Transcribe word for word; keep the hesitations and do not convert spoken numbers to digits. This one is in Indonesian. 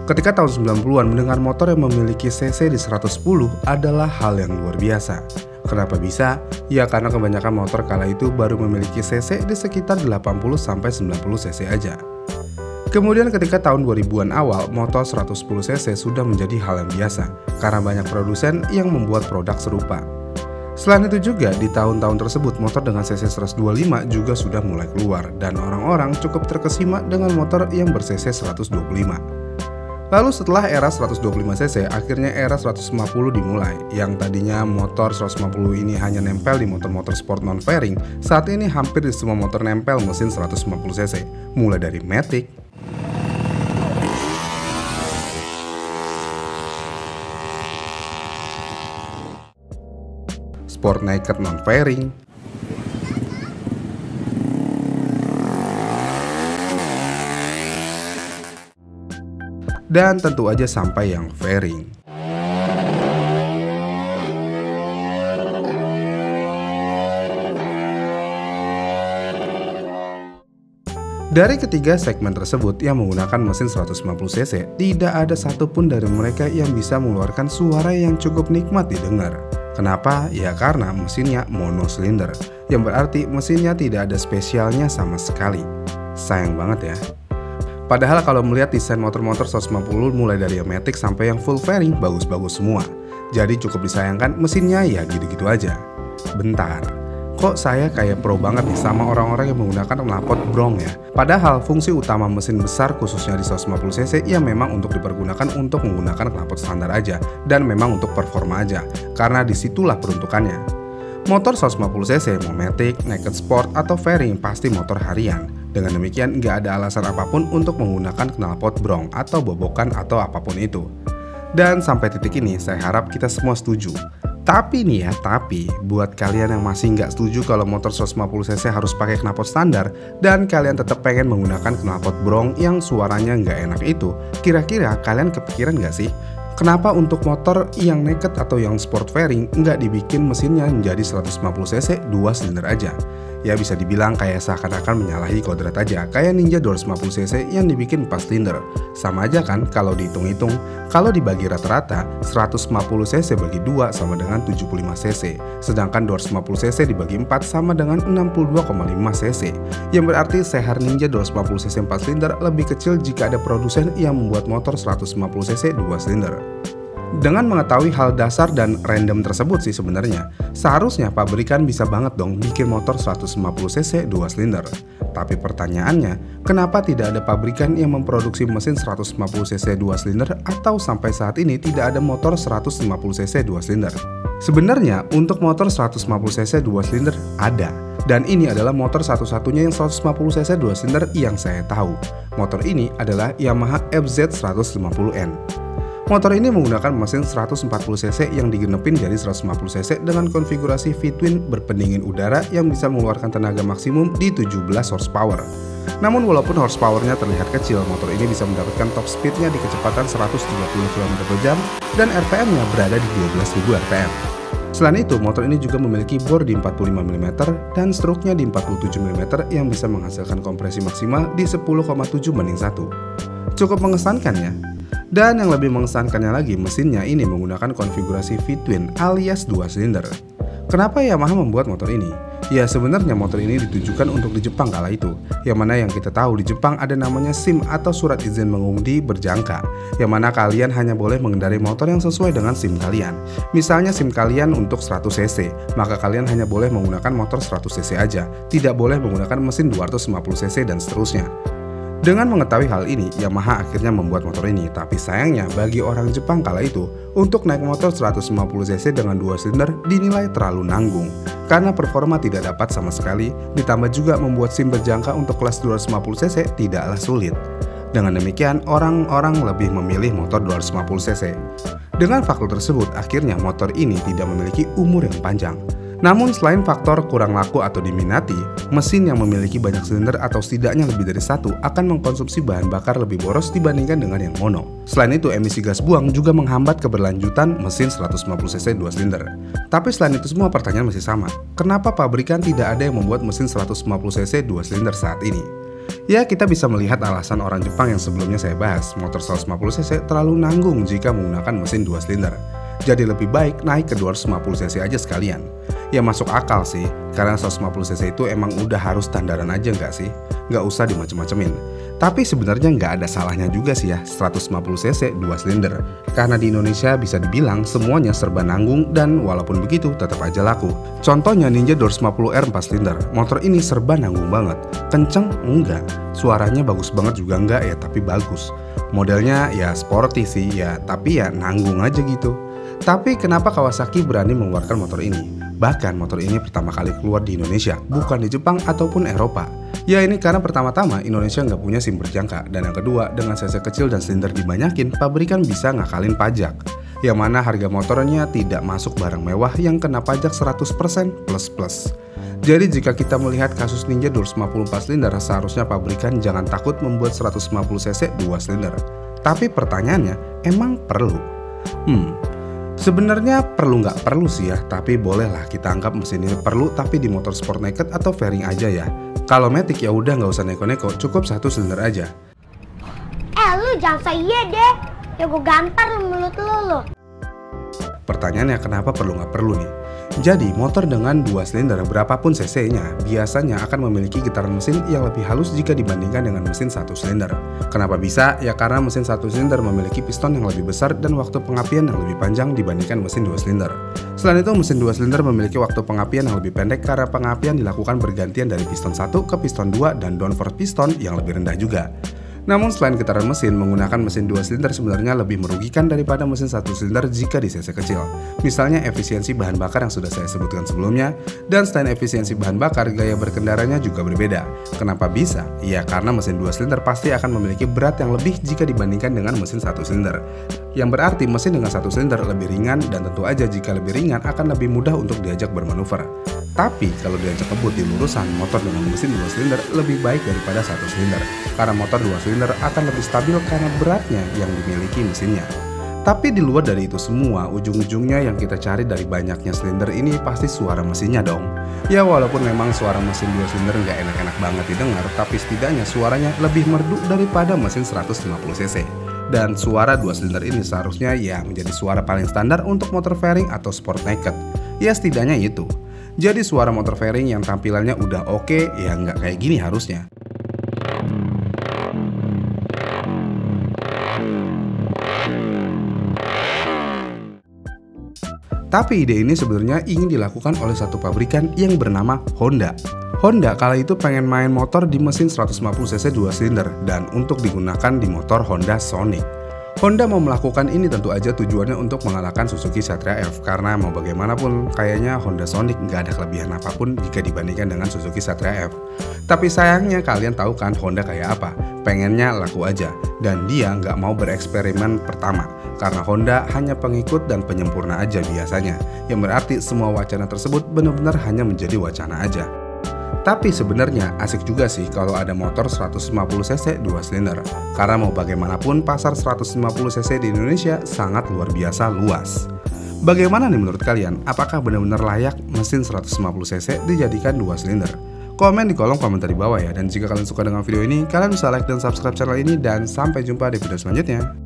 Ketika tahun sembilan puluhan mendengar motor yang memiliki cc di seratus sepuluh adalah hal yang luar biasa. Kenapa bisa? Ya karena kebanyakan motor kala itu baru memiliki cc di sekitar delapan puluh sampai sembilan puluh cc aja. Kemudian ketika tahun dua ribuan awal, motor seratus sepuluh cc sudah menjadi hal yang biasa karena banyak produsen yang membuat produk serupa. Selain itu juga di tahun-tahun tersebut motor dengan cc seratus dua puluh lima juga sudah mulai keluar dan orang-orang cukup terkesima dengan motor yang ber-cc seratus dua puluh lima. Lalu setelah era seratus dua puluh lima cc, akhirnya era seratus lima puluh dimulai. Yang tadinya motor seratus lima puluh ini hanya nempel di motor-motor sport non-fairing, saat ini hampir di semua motor nempel mesin seratus lima puluh cc. Mulai dari Matic, Sport Naked non-fairing, dan tentu aja sampai yang fairing. Dari ketiga segmen tersebut yang menggunakan mesin seratus lima puluh cc, tidak ada satupun dari mereka yang bisa mengeluarkan suara yang cukup nikmat didengar. Kenapa? Ya karena mesinnya monosilinder, yang berarti mesinnya tidak ada spesialnya sama sekali. Sayang banget ya. Padahal kalau melihat desain motor-motor seratus lima puluh mulai dari yang Matic sampai yang full fairing bagus-bagus semua. Jadi cukup disayangkan mesinnya ya gitu-gitu aja. Bentar, kok saya kayak pro banget nih sama orang-orang yang menggunakan knalpot Bronx ya? Padahal fungsi utama mesin besar khususnya di seratus lima puluh cc ya memang untuk dipergunakan untuk menggunakan knalpot standar aja dan memang untuk performa aja, karena disitulah peruntukannya. Motor seratus lima puluh cc mau Matic, Naked Sport, atau fairing pasti motor harian. Dengan demikian nggak ada alasan apapun untuk menggunakan knalpot Bronx atau bobokan atau apapun itu. Dan sampai titik ini saya harap kita semua setuju. Tapi nih ya, tapi buat kalian yang masih nggak setuju kalau motor seratus lima puluh cc harus pakai knalpot standar dan kalian tetap pengen menggunakan knalpot Bronx yang suaranya nggak enak itu, kira-kira kalian kepikiran nggak sih? Kenapa untuk motor yang naked atau yang sport fairing nggak dibikin mesinnya menjadi seratus lima puluh cc dua silinder aja? Ya bisa dibilang kayak seakan-akan menyalahi kodrat aja, kayak Ninja dua ratus lima puluh cc yang dibikin empat silinder. Sama aja kan kalau dihitung-hitung, kalau dibagi rata-rata seratus lima puluh cc bagi dua sama dengan tujuh puluh lima cc, sedangkan dua ratus lima puluh cc dibagi empat sama dengan enam puluh dua koma lima cc. Yang berarti sehar Ninja dua ratus lima puluh cc empat silinder lebih kecil jika ada produsen yang membuat motor seratus lima puluh cc dua silinder. Dengan mengetahui hal dasar dan random tersebut sih sebenarnya, seharusnya pabrikan bisa banget dong bikin motor seratus lima puluh cc dua silinder. Tapi pertanyaannya, kenapa tidak ada pabrikan yang memproduksi mesin seratus lima puluh cc dua silinder atau sampai saat ini tidak ada motor seratus lima puluh cc dua silinder? Sebenarnya untuk motor seratus lima puluh cc dua silinder ada. Dan ini adalah motor satu-satunya yang seratus lima puluh cc dua silinder yang saya tahu. Motor ini adalah Yamaha F Z seratus lima puluh N. Motor ini menggunakan mesin seratus empat puluh cc yang digenepin jadi seratus lima puluh cc dengan konfigurasi V-twin berpendingin udara yang bisa mengeluarkan tenaga maksimum di tujuh belas horsepower. Namun walaupun horsepowernya terlihat kecil, motor ini bisa mendapatkan top speednya di kecepatan seratus tiga puluh kilometer per jam dan R P M-nya berada di dua belas ribu R P M. Selain itu, motor ini juga memiliki bor di empat puluh lima milimeter dan stroke-nya di empat puluh tujuh milimeter yang bisa menghasilkan kompresi maksimal di sepuluh koma tujuh banding satu. Cukup mengesankan ya? Dan yang lebih mengesankannya lagi, mesinnya ini menggunakan konfigurasi V-twin alias dua silinder. Kenapa Yamaha membuat motor ini? Ya sebenarnya motor ini ditujukan untuk di Jepang kala itu, yang mana yang kita tahu di Jepang ada namanya S I M atau surat izin mengemudi berjangka, yang mana kalian hanya boleh mengendarai motor yang sesuai dengan S I M kalian. Misalnya S I M kalian untuk seratus cc, maka kalian hanya boleh menggunakan motor seratus cc aja, tidak boleh menggunakan mesin dua ratus lima puluh cc dan seterusnya. Dengan mengetahui hal ini, Yamaha akhirnya membuat motor ini, tapi sayangnya bagi orang Jepang kala itu, untuk naik motor seratus lima puluh cc dengan dua silinder dinilai terlalu nanggung. Karena performa tidak dapat sama sekali, ditambah juga membuat S I M berjangka untuk kelas dua ratus lima puluh cc tidaklah sulit. Dengan demikian, orang-orang lebih memilih motor dua ratus lima puluh cc. Dengan faktor tersebut, akhirnya motor ini tidak memiliki umur yang panjang. Namun selain faktor kurang laku atau diminati, mesin yang memiliki banyak silinder atau setidaknya lebih dari satu akan mengkonsumsi bahan bakar lebih boros dibandingkan dengan yang mono. Selain itu, emisi gas buang juga menghambat keberlanjutan mesin seratus lima puluh cc dua silinder. Tapi selain itu semua pertanyaan masih sama. Kenapa pabrikan tidak ada yang membuat mesin seratus lima puluh cc dua silinder saat ini? Ya, kita bisa melihat alasan orang Jepang yang sebelumnya saya bahas, motor seratus lima puluh cc terlalu nanggung jika menggunakan mesin dua silinder. Jadi lebih baik naik ke dua ratus lima puluh cc aja sekalian. Ya masuk akal sih, karena seratus lima puluh cc itu emang udah harus standaran aja nggak sih? Nggak usah dimacem-macemin. Tapi sebenarnya nggak ada salahnya juga sih ya seratus lima puluh cc dua silinder. Karena di Indonesia bisa dibilang semuanya serba nanggung dan walaupun begitu tetap aja laku. Contohnya Ninja dua ratus lima puluh R empat silinder. Motor ini serba nanggung banget. Kenceng? Enggak. Suaranya bagus banget juga enggak ya, tapi bagus. Modelnya ya sporty sih ya, tapi ya nanggung aja gitu. Tapi kenapa Kawasaki berani mengeluarkan motor ini? Bahkan motor ini pertama kali keluar di Indonesia, bukan di Jepang ataupun Eropa. Ya ini karena pertama-tama Indonesia nggak punya SIM berjangka, dan yang kedua dengan cc kecil dan silinder dibanyakin, pabrikan bisa ngakalin pajak. Yang mana harga motornya tidak masuk barang mewah yang kena pajak seratus persen plus plus. Jadi jika kita melihat kasus Ninja dua ratus lima puluh empat silinder, seharusnya pabrikan jangan takut membuat seratus lima puluh cc dua silinder. Tapi pertanyaannya, emang perlu? Hmm, sebenarnya perlu nggak perlu sih ya, tapi bolehlah kita anggap mesin ini perlu tapi di motor sport naked atau fairing aja ya. Kalau matic ya udah nggak usah neko-neko, cukup satu silinder aja. Eh lu jangan say iya deh, ya gue gampar lu mulut lu lu. Pertanyaannya kenapa perlu nggak perlu nih? Jadi motor dengan dua silinder berapapun cc-nya biasanya akan memiliki getaran mesin yang lebih halus jika dibandingkan dengan mesin satu silinder. Kenapa bisa? Ya karena mesin satu silinder memiliki piston yang lebih besar dan waktu pengapian yang lebih panjang dibandingkan mesin dua silinder. Selain itu mesin dua silinder memiliki waktu pengapian yang lebih pendek karena pengapian dilakukan bergantian dari piston satu ke piston dua dan downforce piston yang lebih rendah juga. Namun selain getaran mesin, menggunakan mesin dua silinder sebenarnya lebih merugikan daripada mesin satu silinder jika di cc kecil. Misalnya efisiensi bahan bakar yang sudah saya sebutkan sebelumnya, dan selain efisiensi bahan bakar, gaya berkendaranya juga berbeda. Kenapa bisa? Ya karena mesin dua silinder pasti akan memiliki berat yang lebih jika dibandingkan dengan mesin satu silinder. Yang berarti mesin dengan satu silinder lebih ringan dan tentu aja jika lebih ringan akan lebih mudah untuk diajak bermanuver. Tapi kalau diajak ngebut di lurusan, motor dengan mesin dua silinder lebih baik daripada satu silinder. Karena motor dua silinder akan lebih stabil karena beratnya yang dimiliki mesinnya. Tapi di luar dari itu semua, ujung-ujungnya yang kita cari dari banyaknya silinder ini pasti suara mesinnya dong. Ya walaupun memang suara mesin dua silinder nggak enak-enak banget didengar, tapi setidaknya suaranya lebih merdu daripada mesin seratus lima puluh cc. Dan suara dua silinder ini seharusnya ya menjadi suara paling standar untuk motor fairing atau sport naked. Ya setidaknya itu. Jadi suara motor fairing yang tampilannya udah oke, ya nggak kayak gini harusnya. Tapi ide ini sebenarnya ingin dilakukan oleh satu pabrikan yang bernama Honda. Honda kala itu pengen main motor di mesin seratus lima puluh cc dua silinder dan untuk digunakan di motor Honda Sonic. Honda mau melakukan ini tentu aja tujuannya untuk mengalahkan Suzuki Satria F, karena mau bagaimanapun kayaknya Honda Sonic nggak ada kelebihan apapun jika dibandingkan dengan Suzuki Satria F. Tapi sayangnya kalian tahu kan Honda kayak apa? Pengennya laku aja, dan dia nggak mau bereksperimen pertama, karena Honda hanya pengikut dan penyempurna aja biasanya, yang berarti semua wacana tersebut benar-benar hanya menjadi wacana aja. Tapi sebenarnya asik juga sih kalau ada motor seratus lima puluh cc dua silinder. Karena mau bagaimanapun pasar seratus lima puluh cc di Indonesia sangat luar biasa luas. Bagaimana nih menurut kalian? Apakah benar-benar layak mesin seratus lima puluh cc dijadikan dua silinder? Komen di kolom komentar di bawah ya. Dan jika kalian suka dengan video ini, kalian bisa like dan subscribe channel ini. Dan sampai jumpa di video selanjutnya.